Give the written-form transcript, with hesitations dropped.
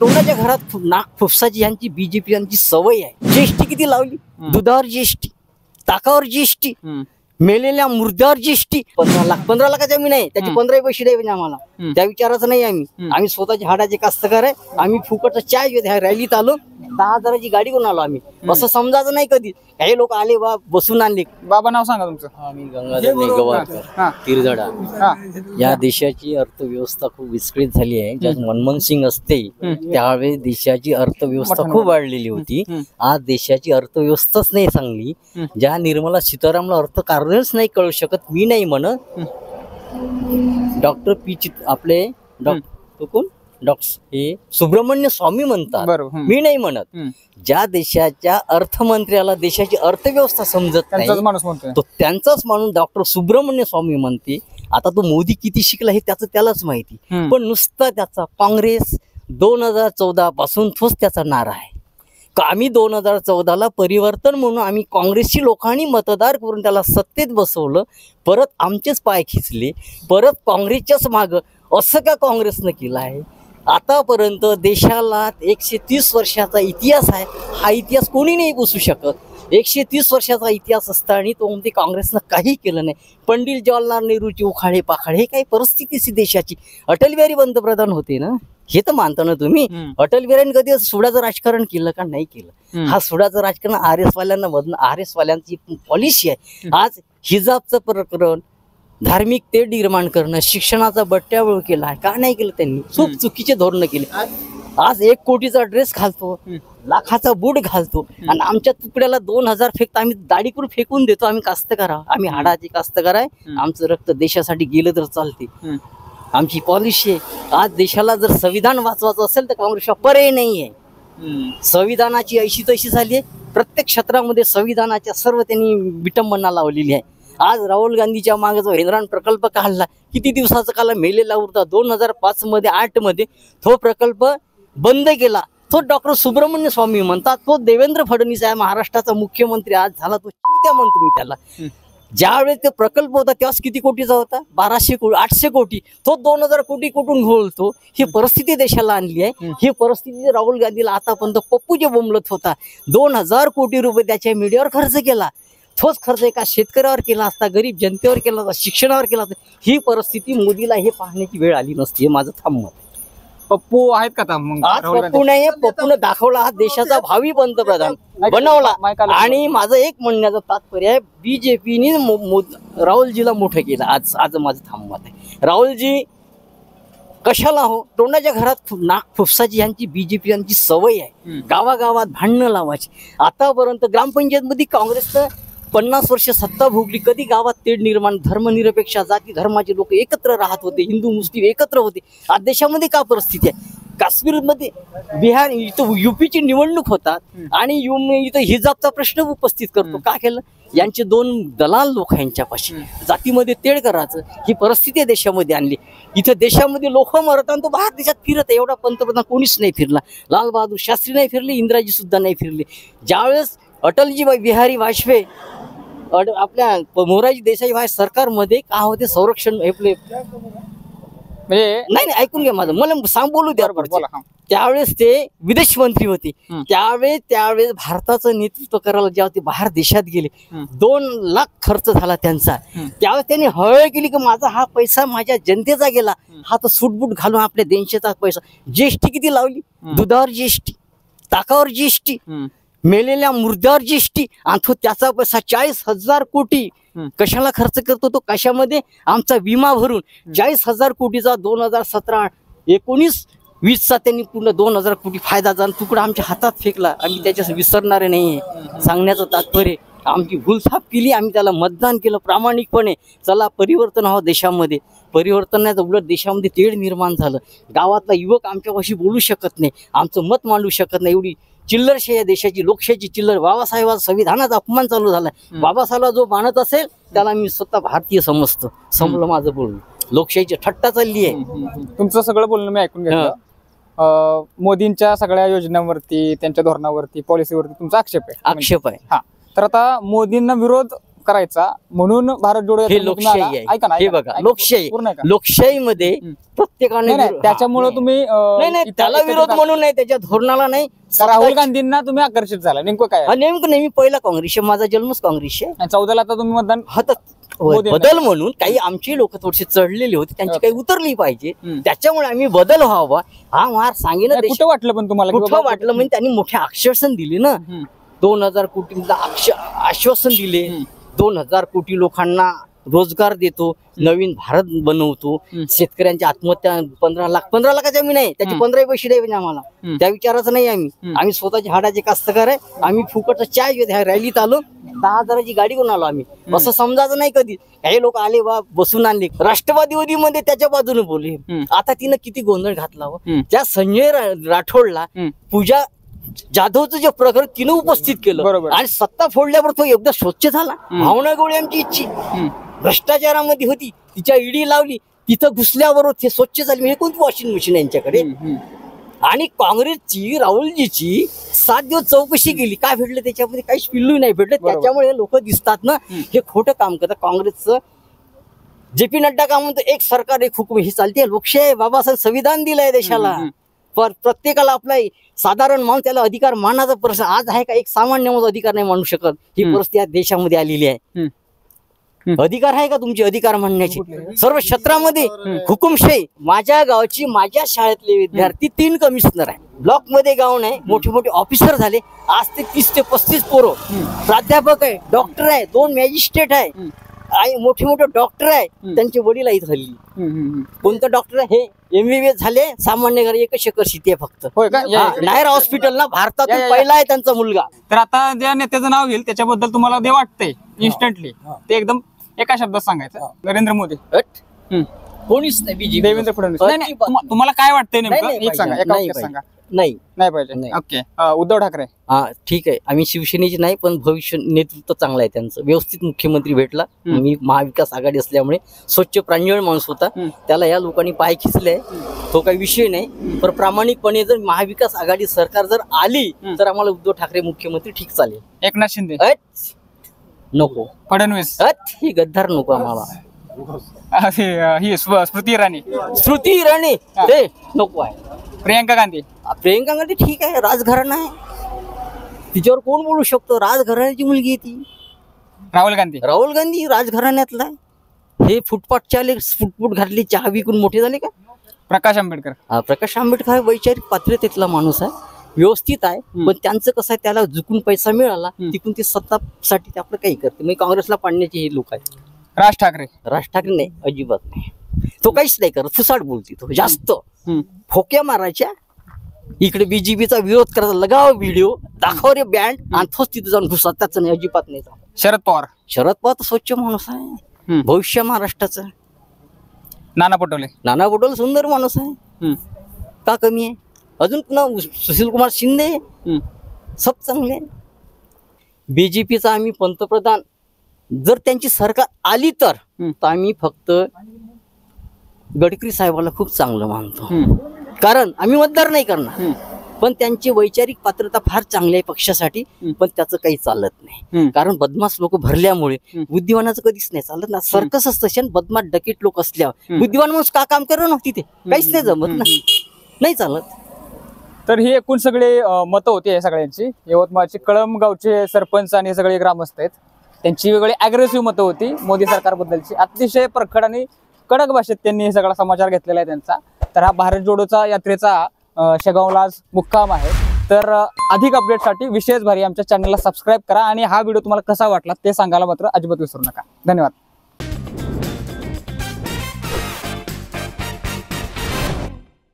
तोंडाच्या घरात नाक फुफसाची यांची बीजेपी यांची सवय आहे. जीएसटी किती लावली? दुधावर जीएसटी, ताकावर जीएसटी, मेलेल्या मुर्द्यावर जीएसटी. 15 लाखाच्या जमीन आहे, त्याचे 15 पैसे द्यावे आम्हाला. त्या विचाराचं नाही आम्ही स्वतःच्या हाडाचे कास्तकार आहे. आम्ही फुकटचा चाय रॅलीत आलो, 10,000ची गाडी घेऊन आलो आम्ही. असं समजायचं नाही कधी. काही लोक आले बा बसून आणले. बाबा नाव सांगा तुमचं. आम्ही गंगाधर निगवाडकर तिरझडा. या देशाची अर्थव्यवस्था खूप विस्कळीत झाली आहे. ज्या मनमोहन सिंग असते त्यावेळेस देशाची अर्थव्यवस्था खूप वाढलेली होती. आज देशाची अर्थव्यवस्थाच नाही चांगली. ज्या निर्मला सीतारामला अर्थकारणच नाही कळू शकत. मी नाही म्हणत, डॉक्टर पी आपले डॉक्टर कोण हे सुब्रमण्य स्वामी म्हणतात, मी नाही म्हणत. ज्या देशाच्या अर्थमंत्र्याला देशाची अर्थव्यवस्था समजत नाही तो त्यांचाच माणूस डॉक्टर सुब्रमण्य स्वामी म्हणते. आता तो मोदी किती शिकला हे त्यालाच माहिती. पण नुसता त्याचा काँग्रेस 2014 पासून तोच त्याचा नारा आहे. आम्ही 2014ला परिवर्तन म्हणून आम्ही काँग्रेसची लोकांनी मतदार करून त्याला सत्तेत बसवलं. परत आमचेच पाय खिचले, परत काँग्रेसच्याच मागं. असं का काँग्रेसनं केलं आहे? आतापर्यंत देशाला 130 वर्षाचा इतिहास आहे. हा इतिहास कोणी नाही पुसू शकत. 130 वर्षाचा इतिहास असताना तो म्हणते काँग्रेसनं काही केलं नाही. पंडित जवाहरलाल नेहरूची उखाळे पाखाळे हे काही परिस्थितीची देशाची. अटल बिहारी पंतप्रधान होते ना, हे तर मानता ना तुम्ही. अटल बिहारीने कधी सुडाचं राजकारण केलं का? नाही केलं. हा सुडाचं राजकारण RS वाल्यांना मधून RS वाल्यांची पॉलिसी आहे. आज हिजाबचं प्रकरण, धार्मिक ते निर्माण करणं, शिक्षणाचा बट्ट्याबोळ केला आहे का? नाही केलं त्यांनी. खूप चुकीचे धोरण केले. आज 1 कोटीचा ड्रेस घालतो, लाखाचा बूट घालतो आणि आमच्या तुकड्याला 2000 फेकतो. आम्ही दाढी करून फेकून देतो. आम्ही कास्तकार, आम्ही हाडाचे कास्तकार आहे. आमचं रक्त देशासाठी गेलं तर चालते. आमची पॉलिसी आहे. आज देशाला जर संविधान वाचवायचं असेल तर काँग्रेसचा पर्याय नाही आहे. संविधानाची ऐशी तशी झाली आहे. प्रत्येक क्षेत्रामध्ये संविधानाच्या सर्व त्यांनी विटंबना लावलेली आहे. आज राहुल गांधीच्या मागे जो हेंद्रान प्रकल्प काढला, किती दिवसाचा काला मेलेला होता. 2005 मध्ये 8 मध्ये तो प्रकल्प बंद केला. तो डॉक्टर सुब्रमण्य स्वामी म्हणतात. तो देवेंद्र फडणवीस आहे महाराष्ट्राचा मुख्यमंत्री आज झाला. तो त्या म्हणतो मी त्याला. ज्यावेळेस ते प्रकल्प होता तेव्हाच किती कोटीचा होता? 1200 कोटी 800 कोटी. तो 2000 कोटी कुठून घोळतो? ही परिस्थिती देशाला आणली आहे. ही परिस्थिती राहुल गांधीला आतापर्यंत पप्पू जे बोंबलत होता, 2000 कोटी रुपये त्याच्या मीडियावर खर्च केला. तोच खर्च एका शेतकऱ्यावर केला असता, गरीब जनतेवर केला असता, शिक्षणावर केला असता. ही परिस्थिती मोदीला हे पाहण्याची वेळ आली नसती. हे माझं थांबत. पप्पू आहेत का? आज पप्पू नाही, पप्पूने दाखवला हा देशाचा भावी पंतप्रधान बनवला. आणि माझं एक म्हणण्याचं तात्पर्य आहे, बीजेपीने राहुलजीला मोठं केलं. आज माझं थांबत आहे. राहुलजी कशाला हो? तोंडाच्या घरात नाक फुफसाची यांची बीजेपी यांची सवय आहे. गावागावात भांडणं लावायची. आतापर्यंत ग्रामपंचायत मध्ये काँग्रेसनं 50 वर्ष सत्ता भोगली. कधी गावात तेढ निर्माण, धर्मनिरपेक्ष जाती धर्माचे लोक एकत्र राहत होते, हिंदू मुस्लिम एकत्र होते. आज देशामध्ये का परिस्थिती आहे? काश्मीरमध्ये, बिहार, इथं UPची निवडणूक होतात आणि इथं हिजाबचा प्रश्न उपस्थित करतो. का केलं? यांचे 2 दलाल लोक यांच्यापाशी जातीमध्ये तेढ करायचं. ही परिस्थिती देशामध्ये आणली. इथं देशामध्ये लोक मरतात, तो बाहेर देशात फिरत आहे. एवढा पंतप्रधान कोणीच नाही फिरला. लाल बहादूर शास्त्री नाही फिरले, इंदिराजी सुद्धा नाही फिरले. ज्यावेळेस अटलजी बिहारी वाजपेयी आपल्या मोरारजी देसाई सरकारमध्ये का होते संरक्षण आपले नाही ऐकून घ्या माझं, मला बोलू द्या. त्यावेळेस ते विदेश मंत्री होते. त्यावेळेस भारताचं नेतृत्व करायला जेव्हा ते बाहेर देशात गेले, 2 लाख खर्च झाला त्यांचा. त्यावेळेस त्यांनी हळहळ केली की माझा हा पैसा माझ्या जनतेचा गेला. हा तर सूटबूट घालून आपल्या देशाचा पैसा. जीएसटी किती लावली? दुधावर जीएसटी, ताकावर जीएसटी, मेलेल्या मुर्द्यावर जीएसटी. आणि तो त्याचा पैसा 40,000 कोटी कशाला खर्च करतो? तो कशामध्ये? आमचा विमा भरून 40,000 कोटीचा 2017-19-20चा त्यांनी पूर्ण 2000 कोटी फायदा झाला. तुकडा आमच्या हातात फेकला. आम्ही त्याच्यास विसरणारे नाहीये. सांगण्याचं तात्पर्य, आमची भूलथाप केली. आम्ही त्याला मतदान केलं प्रामाणिकपणे. चला परिवर्तन हवं देशामध्ये. परिवर्तन नाही तर उलट देशामध्ये तेढ निर्माण झालं. गावातला युवक आमच्यापाशी बोलू शकत नाही, आमचं मत मांडू शकत नाही. एवढी चिल्लरशाही या देशाची, लोकशाहीची चिल्लर. बाबासाहेबांचा संविधानाचा अपमान चालू झालाय. बाबासाहेबला जो मानत असेल त्याला मी स्वतः भारतीय समजतो. संपलं माझं बोलणं. लोकशाहीची थट्टा चालली आहे. तुमचं सगळं बोलणं मी ऐकून घेतलं. मोदींच्या सगळ्या योजनांवरती, त्यांच्या धोरणावरती, पॉलिसीवरती तुमचा आक्षेप आहे. हा. तर आता मोदींना विरोध करायचा म्हणून भारत जोडो हे लोकशाही आहे. ऐका ना, हे बघा, लोकशाही लोकशाहीमध्ये प्रत्येकाने त्याच्यामुळे तुम्ही नाही त्याला विरोध म्हणून नाही, त्याच्या धोरणाला नाही. राहुल गांधींना तुम्ही आकर्षित झाला, नेमकं काय नेमकं नाही, मी पहिला काँग्रेस आहे, माझा जन्मच काँग्रेस आहे. 14ला आता तुम्ही मतदान बदल म्हणून काही आमची लोक थोडीशी चढलेली होती, त्यांची काही उतरली पाहिजे, त्याच्यामुळे आम्ही बदल व्हावा हा मार सांगेन. कुठं वाटलं पण तुम्हाला, कुठं वाटलं म्हणजे त्यांनी मोठे आश्वासन दिले ना, 2000 कोटींचा आश्वासन दिले, 2000 कोटी लोकांना रोजगार देतो, नवीन भारत बनवतो, शेतकऱ्यांची आत्महत्या 15 लाख जमीन आहे त्याचे 15 पैसे द्यावे आम्हाला, त्या विचाराचं नाही. आम्ही स्वतःचे हाडाचे कास्तकार आहे, आम्ही फुकटचा चाय रॅलीत आलो, 10,000ची गाडी घेऊन आलो आम्ही, असं समजायचं नाही कधी. काही लोक आले बा बसून आणले, राष्ट्रवादीमध्ये त्याच्या बाजूने बोलले. आता तिनं किती गोंधळ घातला व त्या संजय राठोडला पूजा जाधवचं जे प्रकरण तिनं उपस्थित केलं आणि सत्ता फोडल्यावर तो एकदा स्वच्छ झाला. भावना गवळी आमची इच्छी भ्रष्टाचारामध्ये होती, तिच्या ईडी लावली, तिथं घुसल्यावर ते स्वच्छ झाली. हे कोणती वॉशिंग मशीन यांच्याकडे. आणि काँग्रेसची राहुलजीची 7 दिवस चौकशी केली, काय भेटलं त्याच्यामध्ये, काहीच पिल्लू नाही भेटलं. त्याच्यामुळे लोक दिसतात ना हे खोटं काम करतात. काँग्रेसचं JP नड्डा का म्हणतो, एक सरकार एक हुकूम, ही चालते लोकशाही. बाबासाहेब संविधान दिलंय देशाला, पण प्रत्येकाला आपला साधारण माणूस त्याला अधिकार मानाचा प्रश्न आज आहे का. एक सामान्य माणूस अधिकार नाही मानू शकत, ही परिस्थिती या देशामध्ये आलेली आहे. अधिकार आहे का तुमचे अधिकार मानण्याचे. सर्व क्षेत्रामध्ये हुकुमशाही. माझ्या गावची माझ्या शाळेतले विद्यार्थी 3 कमिशनर आहे, ब्लॉक मध्ये गाव नाही, मोठे मोठे ऑफिसर झाले. आज ते 30 ते 35 पोरं प्राध्यापक आहे, डॉक्टर आहे, 2 मॅजिस्ट्रेट आहे, आणि मोठे मोठे डॉक्टर आहे, त्यांचे वडील आहेत हल्ली. कोणतं डॉक्टर आहे हे MBBS झाले, सामान्य घर 1 एकर शेती आहे फक्त. नायर हॉस्पिटल ना भारतातून पहिला आहे त्यांचा मुलगा. तर आता ज्या नेत्याचं नाव घेईल त्याच्याबद्दल तुम्हाला ते वाटतंय इन्स्टंटली, ते एकदम एका शब्दात सांगायचं, नरेंद्र मोदी. कोणीच नाही, BJP, देवेंद्र फडणवीस. तुम्हाला काय वाटतंय नेमकं, एक सांगा, एका वाक्यात सांगा. नाही पाहिजे. ओके. उद्धव ठाकरे. ठीक आहे, आम्ही शिवसेनेची नाही, पण भविष्य नेतृत्व चांगलं आहे त्यांचं, व्यवस्थित मुख्यमंत्री भेटला. मी महाविकास आघाडी असल्यामुळे स्वच्छ प्रांजळ माणूस होता, त्याला या लोकांनी पाय खिचले, तो काही विषय नाही. पण प्रामाणिकपणे जर महाविकास आघाडी सरकार जर आली तर आम्हाला उद्धव ठाकरे मुख्यमंत्री ठीक चालेल. एकनाथ शिंदे नको, फडणवीस ही गद्दार नको आम्हाला. ही स्मृती इराणी ते नको आहे. प्रियंका गांधी ठीक आहे, राजघराणा आहे, तिच्यावर कोण बोलू शकतो, राजघराण्याची मुलगी आहे ती. राहुल गांधी राजघराण्यातला आहे. हे फुटपाथ चाले, फुटफुट घातली, चहा विकून मोठे झाले का. प्रकाश आंबेडकर वैचारिक पात्रतेतला माणूस आहे, व्यवस्थित आहे, पण त्यांचं कसं आहे, त्याला झुकून पैसा मिळाला तिकून ते सत्तासाठी आपलं काही करते. म्हणजे काँग्रेसला पाडण्याचे हे लोक आहेत. राज ठाकरे नाही, अजिबात नाही, तो काहीच नाही करत, फुसाड बोलते तो जास्त, फोक्या मारायच्या. इकडे BJPचा विरोध करायचा, लगाव व्हिडिओ, दाखव रे बँड, आणि तोच तिथे जाऊन घुसतात, त्याचं नाही, अजिबात नाही. शरद पवार तर स्वच्छ माणूस आहे, भविष्य महाराष्ट्राचं. नाना पटोले सुंदर माणूस आहे, का कमी आहे. अजून पुन्हा सुशील कुमार शिंदे, सब चांगले. BJPचा आम्ही पंतप्रधान जर त्यांची सरकार आली तर आम्ही फक्त गडकरी साहेबाला खूप चांगलं मानतो, कारण आम्ही मतदार नाही करणार, पण त्यांची वैचारिक पात्रता फार चांगली आहे पक्षासाठी, पण त्याचं काही चालत नाही. कारण बदमाश लोक भरल्यामुळे बुद्धिमानाचं कधीच नाही चालत ना. सर्कस असतं, बदमाश डकीट लोक असल्यावर बुद्धिमान माणूस का काम करू ना, तिथे काहीच नाही जमत ना, नाही चालत. तर ही एकूण सगळे मतं होती सगळ्यांची. यवतमाळचे कळमगावचे सरपंच आणि सगळे ग्रामस्थ आहेत, त्यांची वेगळी अग्रेसिव्ह मतं होती मोदी सरकारबद्दलची. अतिशय प्रखड आणि कडक भाषेत त्यांनी हे सगळा समाचार घेतलेला आहे त्यांचा. तर हा भारत जोडोचा यात्रेचा शेगावला आज मुक्काम आहे. तर अधिक अपडेटसाठी विशेष भारी आमच्या चॅनलला सबस्क्राईब करा आणि हा व्हिडिओ तुम्हाला कसा वाटला ते सांगायला मात्र अजिबात विसरू नका. धन्यवाद.